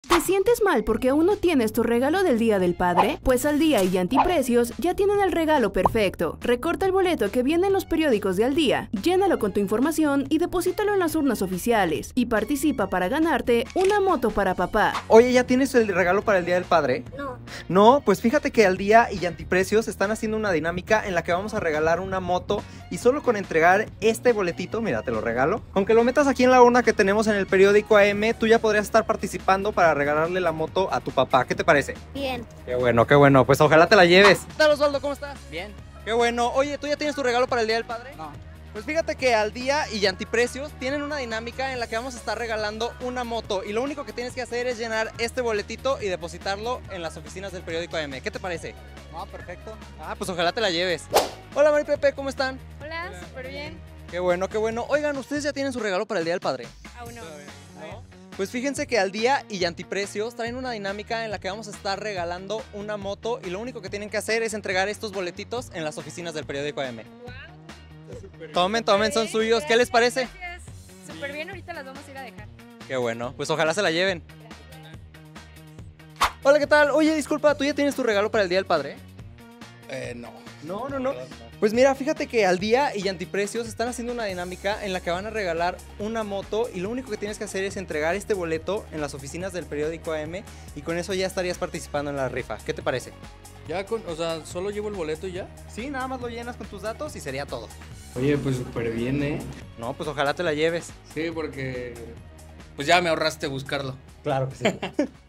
¿Te sientes mal porque aún no tienes tu regalo del Día del Padre? Pues Al Día y Antiprecios ya tienen el regalo perfecto. Recorta el boleto que viene en los periódicos de Al Día, llénalo con tu información y deposítalo en las urnas oficiales. Y participa para ganarte una moto para papá. Oye, ¿ya tienes el regalo para el Día del Padre? No. No, pues fíjate que Al Día y Antiprecios están haciendo una dinámica en la que vamos a regalar una moto y solo con entregar este boletito, mira, te lo regalo. Aunque lo metas aquí en la urna que tenemos en el periódico AM, tú ya podrías estar participando para regalarle la moto a tu papá. ¿Qué te parece? Bien. Qué bueno, pues ojalá te la lleves. ¿Qué tal, Osvaldo? ¿Cómo estás? Bien. Qué bueno. Oye, ¿tú ya tienes tu regalo para el Día del Padre? No. Pues fíjate que Al Día y Antiprecios tienen una dinámica en la que vamos a estar regalando una moto y lo único que tienes que hacer es llenar este boletito y depositarlo en las oficinas del periódico AM. ¿Qué te parece? No, perfecto. Ah, pues ojalá te la lleves. Hola, Mari Pepe, ¿cómo están? Hola, súper bien. Qué bueno, qué bueno. Oigan, ¿ustedes ya tienen su regalo para el Día del Padre? Aún no. ¿No? Pues fíjense que Al Día y Antiprecios traen una dinámica en la que vamos a estar regalando una moto y lo único que tienen que hacer es entregar estos boletitos en las oficinas del periódico AM. Tomen, son suyos. ¿Qué les parece? Gracias. Súper bien, ahorita las vamos a ir a dejar. Qué bueno, pues ojalá se la lleven. Hola, ¿qué tal? Oye, disculpa, ¿tú ya tienes tu regalo para el Día del Padre? No. No. Pues mira, fíjate que Al Día y Antiprecios están haciendo una dinámica en la que van a regalar una moto y lo único que tienes que hacer es entregar este boleto en las oficinas del periódico AM y con eso ya estarías participando en la rifa. ¿Qué te parece? Ya o sea, solo llevo el boleto y ya. Sí, nada más lo llenas con tus datos y sería todo. Oye, pues súper bien, ¿eh? No, pues ojalá te la lleves. Sí, porque pues ya me ahorraste buscarlo. Claro que sí.